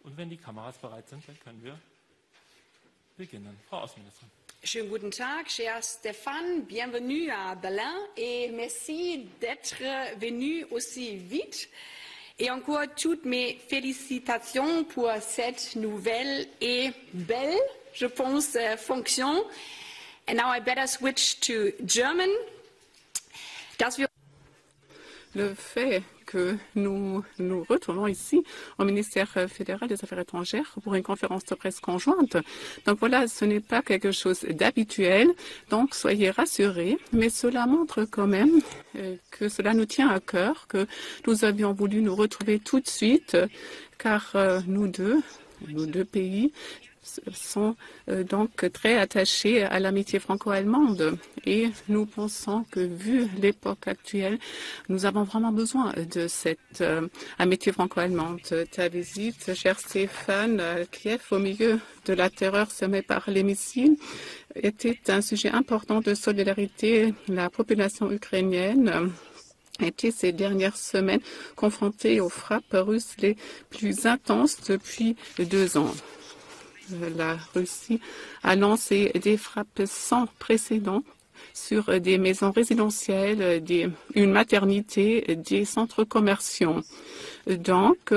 Und wenn die Kameras bereit sind, dann können wir beginnen. Frau Außenministerin. Schönen guten Tag, cher Stéphane, bienvenue à Berlin et merci d'être venu aussi vite. Et encore toutes mes félicitations pour cette nouvelle et belle, je pense, fonction. And now I better switch to German. Le fait que nous nous retrouvons ici au ministère fédéral des Affaires étrangères pour une conférence de presse conjointe. Donc voilà, ce n'est pas quelque chose d'habituel, donc soyez rassurés, mais cela montre quand même que cela nous tient à cœur, que nous avions voulu nous retrouver tout de suite, car nos deux pays sont donc très attachés à l'amitié franco-allemande et nous pensons que, vu l'époque actuelle, nous avons vraiment besoin de cette amitié franco-allemande. Ta visite, cher Stéphane, à Kiev, au milieu de la terreur semée par les missiles, était un sujet important de solidarité. La population ukrainienne était ces dernières semaines confrontée aux frappes russes les plus intenses depuis 2 ans. La Russie a lancé des frappes sans précédent sur des maisons résidentielles, une maternité, des centres commerciaux. Donc,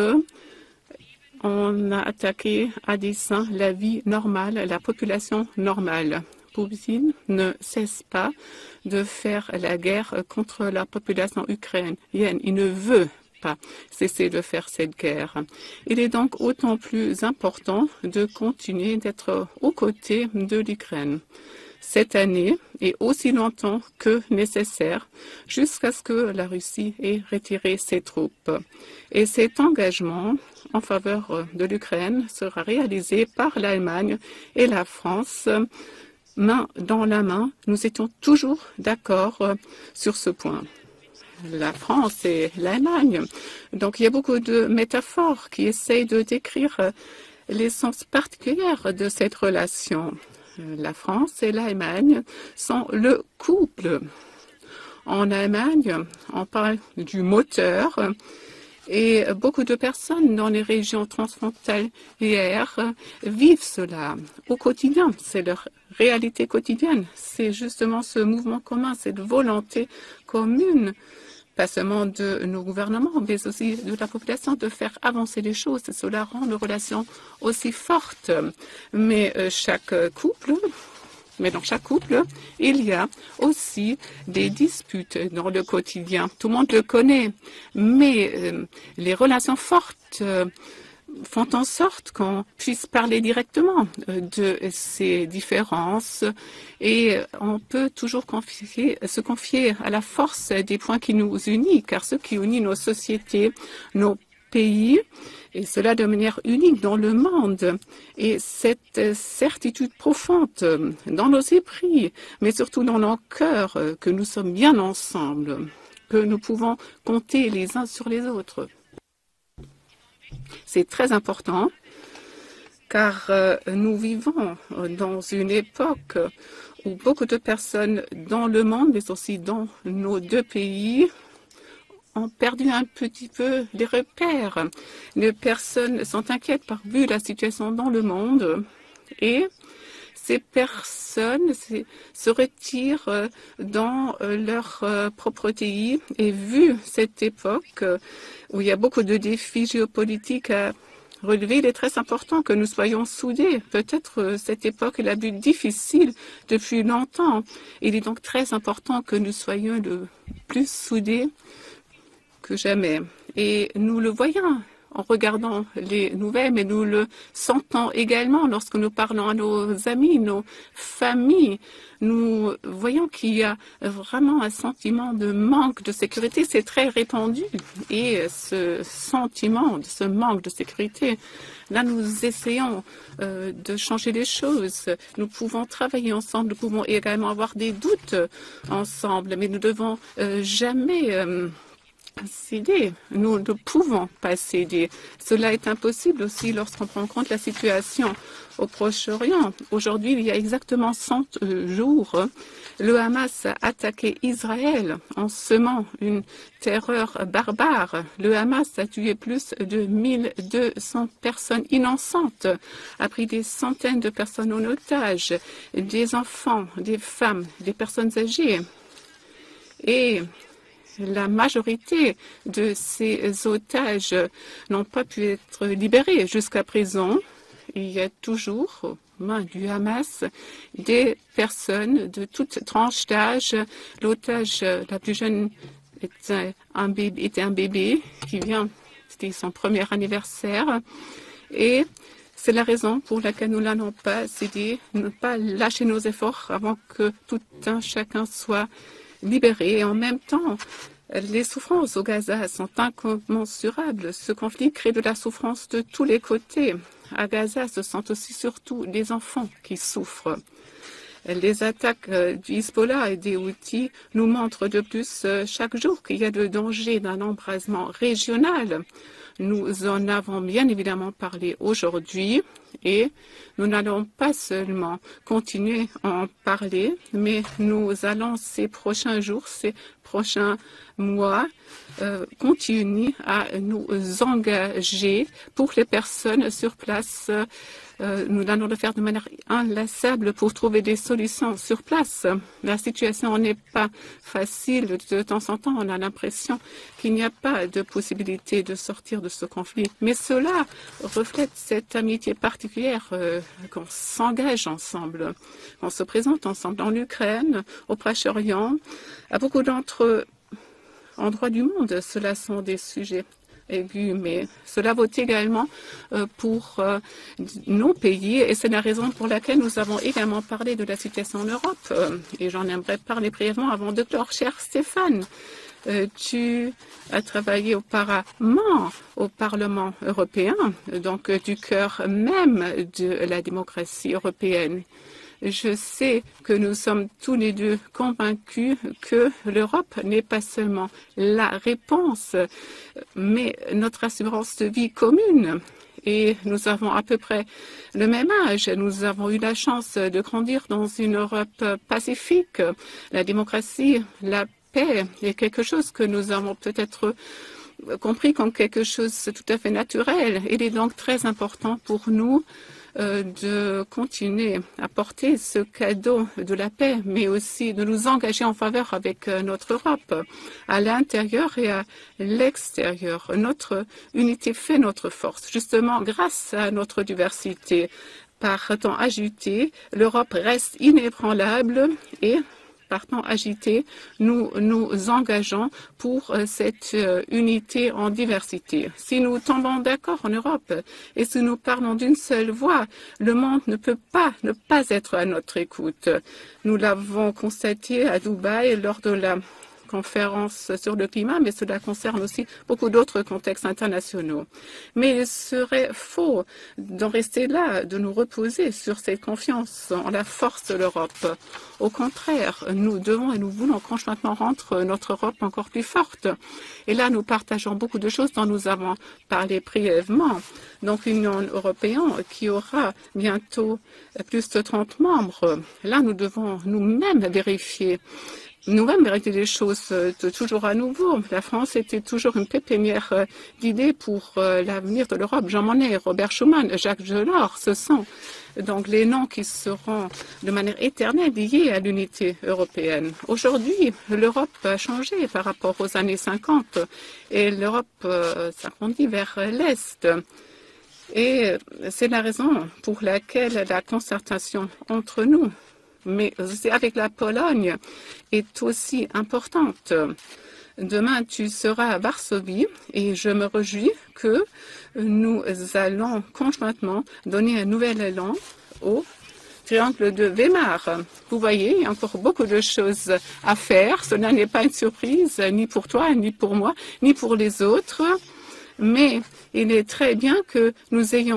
on a attaqué à dessein la vie normale, la population normale. Poutine ne cesse pas de faire la guerre contre la population ukrainienne. Il ne veut pas cesser de faire cette guerre. Il est donc autant plus important de continuer d'être aux côtés de l'Ukraine cette année et aussi longtemps que nécessaire jusqu'à ce que la Russie ait retiré ses troupes. Et cet engagement en faveur de l'Ukraine sera réalisé par l'Allemagne et la France main dans la main. Nous étions toujours d'accord sur ce point. La France et l'Allemagne. Donc, il y a beaucoup de métaphores qui essayent de décrire l'essence particulière de cette relation. La France et l'Allemagne sont le couple. En Allemagne, on parle du moteur et beaucoup de personnes dans les régions transfrontalières vivent cela au quotidien. C'est leur réalité quotidienne. C'est justement ce mouvement commun, cette volonté commune, pas seulement de nos gouvernements, mais aussi de la population, de faire avancer les choses. Cela rend nos relations aussi fortes. Mais dans chaque couple, il y a aussi des disputes dans le quotidien. Tout le monde le connaît. Mais les relations fortes font en sorte qu'on puisse parler directement de ces différences et on peut toujours se confier à la force des points qui nous unissent, car ce qui unit nos sociétés, nos pays, et cela de manière unique dans le monde, et cette certitude profonde dans nos esprits, mais surtout dans nos cœurs, que nous sommes bien ensemble, que nous pouvons compter les uns sur les autres. C'est très important car nous vivons dans une époque où beaucoup de personnes dans le monde, mais aussi dans nos deux pays, ont perdu un petit peu les repères. Les personnes sont inquiètes par vu la situation dans le monde et ces personnes se retirent dans leur propre pays. Et vu cette époque où il y a beaucoup de défis géopolitiques à relever, il est très important que nous soyons soudés. Peut-être cette époque est la plus difficile depuis longtemps. Il est donc très important que nous soyons le plus soudés que jamais. Et nous le voyons en regardant les nouvelles, mais nous le sentons également lorsque nous parlons à nos amis, nos familles. Nous voyons qu'il y a vraiment un sentiment de manque de sécurité. C'est très répandu. Et ce sentiment, ce manque de sécurité, là, nous essayons de changer les choses. Nous pouvons travailler ensemble. Nous pouvons également avoir des doutes ensemble, mais nous devons jamais céder. Nous ne pouvons pas céder. Cela est impossible aussi lorsqu'on prend en compte la situation au Proche-Orient. Aujourd'hui, il y a exactement 100 jours, le Hamas a attaqué Israël en semant une terreur barbare. Le Hamas a tué plus de 1200 personnes innocentes, a pris des centaines de personnes en otage, des enfants, des femmes, des personnes âgées. Et la majorité de ces otages n'ont pas pu être libérés jusqu'à présent. Il y a toujours aux mains du Hamas des personnes de toute tranche d'âge. L'otage la plus jeune était un bébé qui vient, c'était son premier anniversaire. Et c'est la raison pour laquelle nous n'allons pas céder, ne pas lâcher nos efforts avant que tout un chacun soit libéré. Et en même temps, les souffrances au Gaza sont incommensurables. Ce conflit crée de la souffrance de tous les côtés. À Gaza, ce sont aussi surtout les enfants qui souffrent. Les attaques du Hezbollah et des Houthis nous montrent de plus chaque jour qu'il y a le danger d'un embrasement régional. Nous en avons bien évidemment parlé aujourd'hui et nous n'allons pas seulement continuer à en parler, mais nous allons ces prochains jours, ces prochains mois, continuer à nous engager pour les personnes sur place. Nous allons le faire de manière inlassable pour trouver des solutions sur place. La situation n'est pas facile. De temps en temps, on a l'impression qu'il n'y a pas de possibilité de sortir de ce conflit. Mais cela reflète cette amitié particulière qu'on s'engage ensemble, qu'on se présente ensemble en Ukraine, au Proche-Orient, à beaucoup d'autres endroits du monde. Cela sont des sujets aigus, mais cela vaut également pour nos pays et c'est la raison pour laquelle nous avons également parlé de la situation en Europe et j'en aimerais parler brièvement avant de clore. Cher Stéphane, tu as travaillé auparavant au Parlement européen, donc du cœur même de la démocratie européenne. Je sais que nous sommes tous les deux convaincus que l'Europe n'est pas seulement la réponse, mais notre assurance de vie commune. Et nous avons à peu près le même âge. Nous avons eu la chance de grandir dans une Europe pacifique. La démocratie, la paix est quelque chose que nous avons peut-être compris comme quelque chose de tout à fait naturel. Il est donc très important pour nous de continuer à porter ce cadeau de la paix, mais aussi de nous engager en faveur avec notre Europe, à l'intérieur et à l'extérieur. Notre unité fait notre force, justement grâce à notre diversité. Par temps agité, l'Europe reste inébranlable et par temps agité, nous nous engageons pour cette unité en diversité. Si nous tombons d'accord en Europe et si nous parlons d'une seule voix, le monde ne peut pas ne pas être à notre écoute. Nous l'avons constaté à Dubaï lors de la conférence sur le climat, mais cela concerne aussi beaucoup d'autres contextes internationaux. Mais il serait faux d'en rester là, de nous reposer sur cette confiance en la force de l'Europe. Au contraire, nous devons et nous voulons conjointement rendre notre Europe encore plus forte. Et là, nous partageons beaucoup de choses dont nous avons parlé brièvement. Donc, l'Union européenne qui aura bientôt plus de 30 membres. Là, nous devons nous-mêmes vérifier les choses toujours à nouveau. La France était toujours une pépinière d'idées pour l'avenir de l'Europe. Jean Monnet, Robert Schuman, Jacques Delors, ce sont donc les noms qui seront de manière éternelle liés à l'unité européenne. Aujourd'hui, l'Europe a changé par rapport aux années 50 et l'Europe s'agrandit vers l'Est. Et c'est la raison pour laquelle la concertation entre nous, mais aussi avec la Pologne, est aussi importante. Demain, tu seras à Varsovie et je me réjouis que nous allons conjointement donner un nouvel élan au triangle de Weimar. Vous voyez, il y a encore beaucoup de choses à faire. Cela n'est pas une surprise, ni pour toi, ni pour moi, ni pour les autres. Mais il est très bien que nous ayons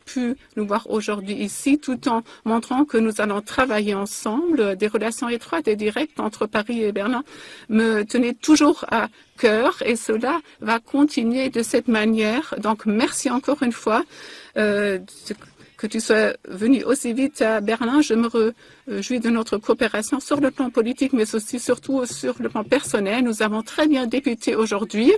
pu nous voir aujourd'hui ici, tout en montrant que nous allons travailler ensemble. Des relations étroites et directes entre Paris et Berlin me tenaient toujours à cœur et cela va continuer de cette manière. Donc, merci encore une fois que tu sois venu aussi vite à Berlin. Je me réjouis de notre coopération sur le plan politique, mais aussi surtout sur le plan personnel. Nous avons très bien débuté aujourd'hui.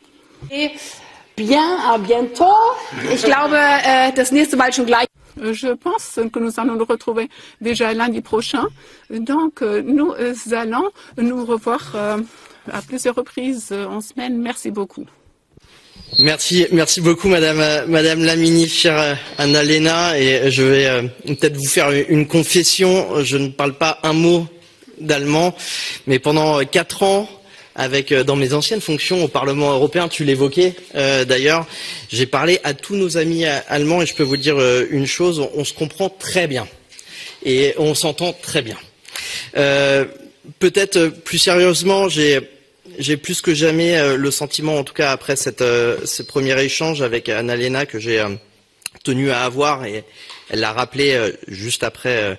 Bien, à bientôt. Ich glaube, das nächste Mal schon gleich. Je pense que nous allons nous retrouver déjà lundi prochain. Donc, nous allons nous revoir à plusieurs reprises en semaine. Merci beaucoup. Merci beaucoup Madame la ministre, chère Anna-Lena, et je vais peut-être vous faire une confession. Je ne parle pas un mot d'allemand, mais pendant 4 ans, dans mes anciennes fonctions au Parlement européen, tu l'évoquais d'ailleurs, j'ai parlé à tous nos amis allemands et je peux vous dire une chose, on se comprend très bien et on s'entend très bien. Peut-être plus sérieusement, j'ai plus que jamais le sentiment, en tout cas après ce premier échange avec Anna-Lena que j'ai tenu à avoir, et elle l'a rappelé juste après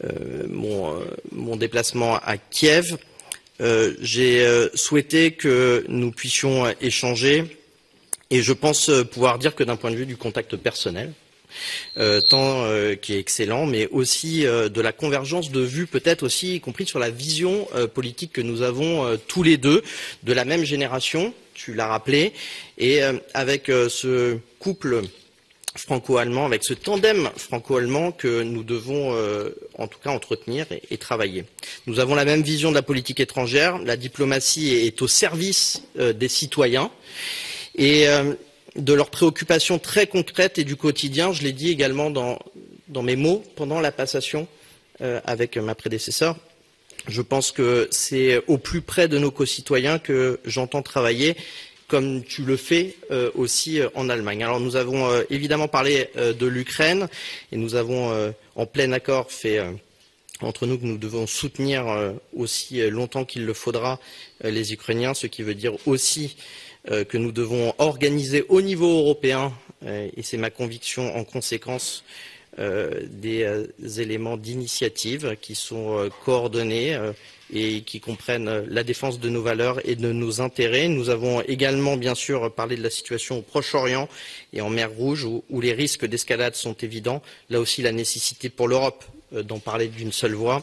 mon déplacement à Kiev. J'ai souhaité que nous puissions échanger, et je pense pouvoir dire que d'un point de vue du contact personnel, qui est excellent, mais aussi de la convergence de vues, peut-être aussi, y compris sur la vision politique que nous avons tous les deux, de la même génération, tu l'as rappelé, et avec ce couple franco-allemand, avec ce tandem franco-allemand que nous devons en tout cas entretenir et travailler. Nous avons la même vision de la politique étrangère, la diplomatie est au service des citoyens, et de leurs préoccupations très concrètes et du quotidien. Je l'ai dit également dans mes mots pendant la passation avec ma prédécesseure. Je pense que c'est au plus près de nos concitoyens que j'entends travailler, comme tu le fais aussi en Allemagne. Alors nous avons évidemment parlé de l'Ukraine et nous avons en plein accord fait entre nous que nous devons soutenir aussi longtemps qu'il le faudra les Ukrainiens, ce qui veut dire aussi que nous devons organiser au niveau européen, et c'est ma conviction en conséquence, des éléments d'initiative qui sont coordonnés et qui comprennent la défense de nos valeurs et de nos intérêts. Nous avons également bien sûr parlé de la situation au Proche-Orient et en mer Rouge où les risques d'escalade sont évidents. Là aussi la nécessité pour l'Europe d'en parler d'une seule voix.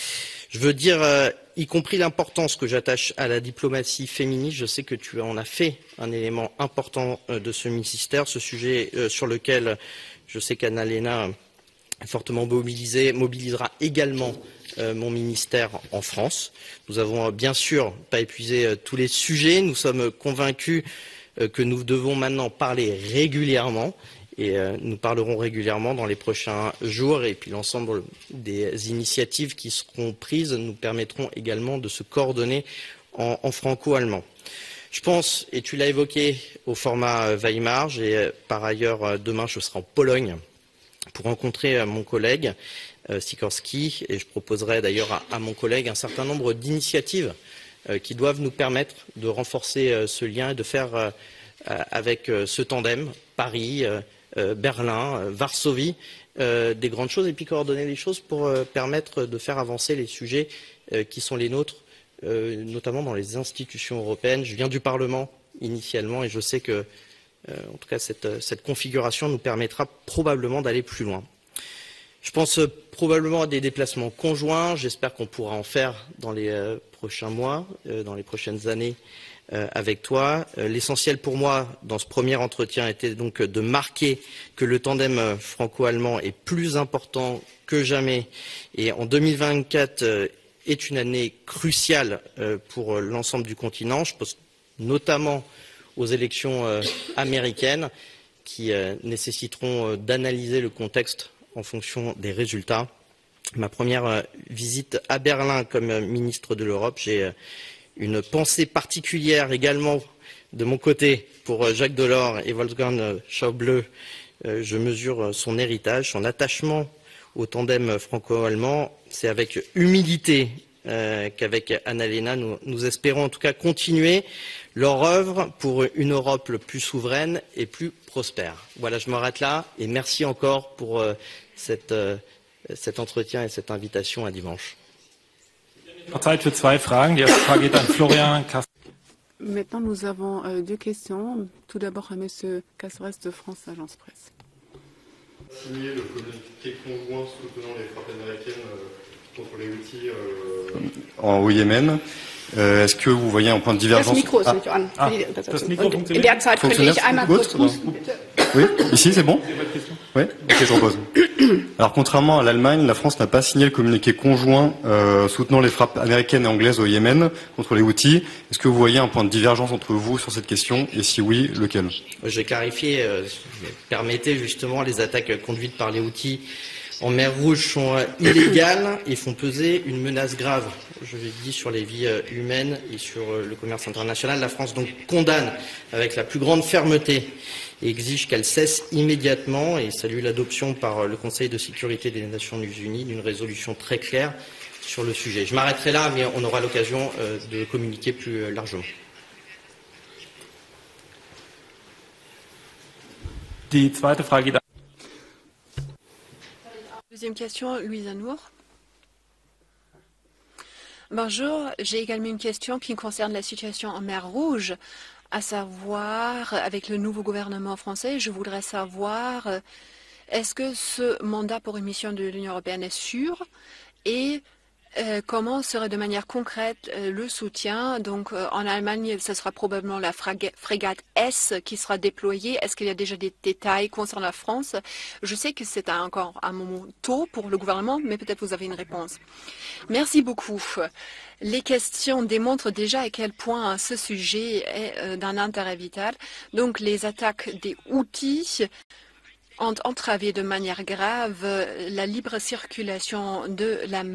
Je veux dire, y compris l'importance que j'attache à la diplomatie féministe. Je sais que tu en as fait un élément important de ce ministère, ce sujet sur lequel je sais qu'Anna-Lena est fortement mobilisera également mon ministère en France. Nous avons bien sûr pas épuisé tous les sujets. Nous sommes convaincus que nous devons maintenant parler régulièrement. Et nous parlerons régulièrement dans les prochains jours, et puis l'ensemble des initiatives qui seront prises nous permettront également de se coordonner en franco-allemand. Je pense, et tu l'as évoqué, au format Weimar. Par ailleurs, demain, je serai en Pologne pour rencontrer mon collègue Sikorski, et je proposerai d'ailleurs à mon collègue un certain nombre d'initiatives qui doivent nous permettre de renforcer ce lien et de faire avec ce tandem Paris, Berlin, Varsovie, des grandes choses, et puis coordonner les choses pour permettre de faire avancer les sujets qui sont les nôtres, notamment dans les institutions européennes. Je viens du Parlement initialement et je sais que, en tout cas, cette configuration nous permettra probablement d'aller plus loin. Je pense probablement à des déplacements conjoints. J'espère qu'on pourra en faire dans les prochains mois, dans les prochaines années, avec toi. L'essentiel pour moi dans ce premier entretien était donc de marquer que le tandem franco-allemand est plus important que jamais, et en 2024 est une année cruciale pour l'ensemble du continent. Je pense notamment aux élections américaines qui nécessiteront d'analyser le contexte en fonction des résultats. Ma première visite à Berlin comme ministre de l'Europe, j'ai une pensée particulière également de mon côté pour Jacques Delors et Wolfgang Schäuble. Je mesure son héritage, son attachement au tandem franco-allemand. C'est avec humilité qu'avec Anna-Lena, nous espérons en tout cas continuer leur œuvre pour une Europe plus souveraine et plus prospère. Voilà, je m'arrête là et merci encore pour cet entretien et cette invitation à dimanche. Zeit für 2 Fragen. Die erste Frage geht an Florian Castro. Maintenant, nous avons 2 questions. Tout d'abord à M. Casseres de France Agence Presse. Signé le communiqué conjoint soutenant les frappes américaines contre les Houthis au Yémen. Est-ce que vous voyez un point de divergence? Das Mikro ist nicht an. Das Mikro Und in der Zeit könnte ich einmal kurz husten, bitte. Oui, ici c'est bon? Oui, ok, je repose. Alors contrairement à l'Allemagne, la France n'a pas signé le communiqué conjoint soutenant les frappes américaines et anglaises au Yémen contre les Houthis. Est-ce que vous voyez un point de divergence entre vous sur cette question et si oui, lequel? Je vais clarifier, permettez justement, les attaques conduites par les Houthis en mer Rouge sont illégales et font peser une menace grave, je l'ai dit, sur les vies humaines et sur le commerce international. La France donc condamne avec la plus grande fermeté et exige qu'elle cesse immédiatement et salue l'adoption par le Conseil de sécurité des Nations Unies d'une résolution très claire sur le sujet. Je m'arrêterai là, mais on aura l'occasion de communiquer plus largement. Die zweite Frage geht an. Deuxième question, Louise Anour. Bonjour, j'ai également une question qui concerne la situation en mer Rouge, à savoir, avec le nouveau gouvernement français, je voudrais savoir, est-ce que ce mandat pour une mission de l'Union européenne est sûr et comment serait de manière concrète le soutien? Donc en Allemagne, ce sera probablement la frégate S qui sera déployée. Est-ce qu'il y a déjà des détails concernant la France? Je sais que c'est encore un moment tôt pour le gouvernement, mais peut-être vous avez une réponse. Merci beaucoup. Les questions démontrent déjà à quel point ce sujet est d'un intérêt vital. Donc les attaques des Houthis ont entravé de manière grave la libre circulation de la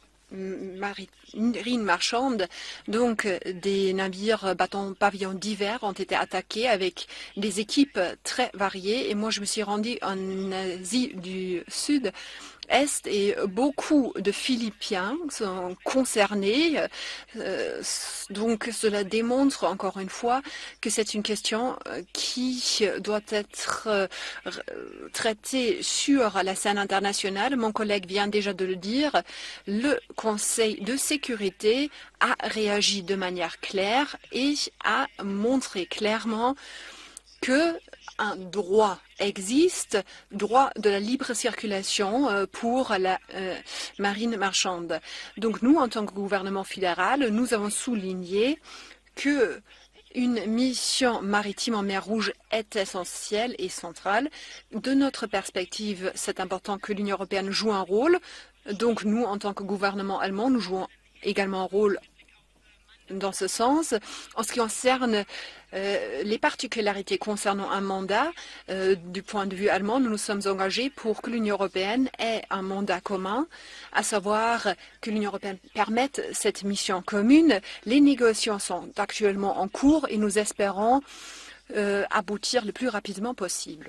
marine marchande, donc des navires battant pavillon divers ont été attaqués avec des équipes très variées. Et moi, je me suis rendue en Asie du Sud-Est et beaucoup de Philippiens sont concernés. Donc, cela démontre encore une fois que c'est une question qui doit être traitée sur la scène internationale. Mon collègue vient déjà de le dire. Le Conseil de sécurité a réagi de manière claire et a montré clairement que un droit existe, droit de la libre circulation pour la marine marchande. Donc nous, en tant que gouvernement fédéral, nous avons souligné que une mission maritime en mer Rouge est essentielle et centrale. De notre perspective, c'est important que l'Union européenne joue un rôle. Donc nous, en tant que gouvernement allemand, nous jouons également un rôle dans ce sens. En ce qui concerne les particularités concernant un mandat, du point de vue allemand, nous nous sommes engagés pour que l'Union européenne ait un mandat commun, à savoir que l'Union européenne permette cette mission commune. Les négociations sont actuellement en cours et nous espérons aboutir le plus rapidement possible.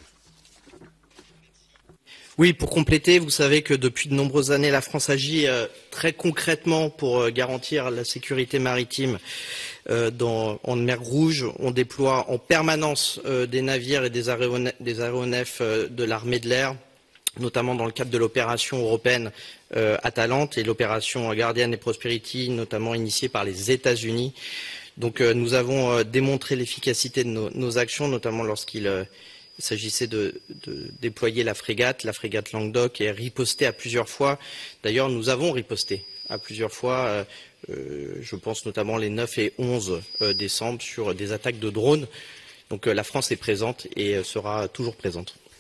Oui, pour compléter, vous savez que depuis de nombreuses années, la France agit très concrètement pour garantir la sécurité maritime en mer Rouge. On déploie en permanence des navires et des aéronefs de l'armée de l'air, notamment dans le cadre de l'opération européenne Atalante et l'opération Guardian et Prosperity, notamment initiée par les États-Unis. Donc nous avons démontré l'efficacité de nos actions, notamment lorsqu'il s'agissait de déployer la frégate Languedoc et riposter à plusieurs fois. D'ailleurs, nous avons riposté à plusieurs fois, je pense notamment les 9 et 11 décembre, sur des attaques de drones. Donc la France est présente et sera toujours présente.